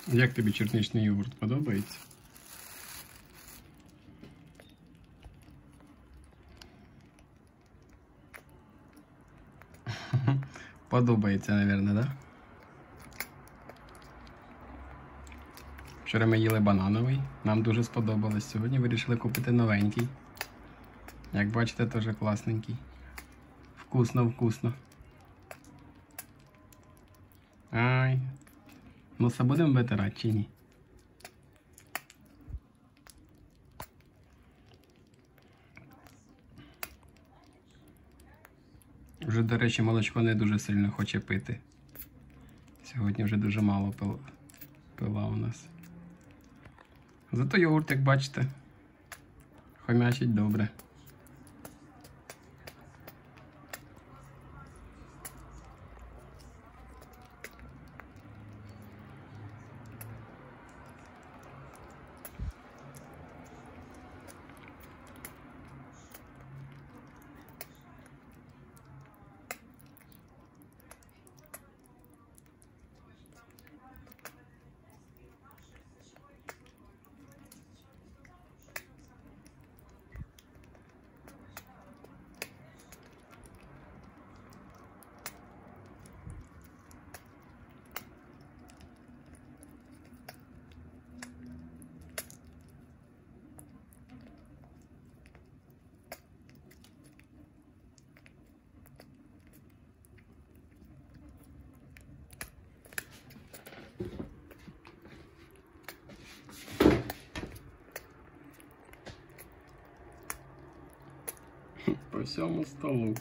Як тобі чорничний йогурт? Подобається? Подобається, мабуть, да? Вчора ми їли банановий, нам дуже сподобалось. Сьогодні вирішили купити новенький. Як бачите, теж класненький. Вкусно. Ай. Носа будемо витирати чи ні? Вже, до речі, молочко не дуже сильно хоче пити. Сьогодні вже дуже мало пила у нас. Зато йогурт, як бачите, хомячить добре. По всьому столу.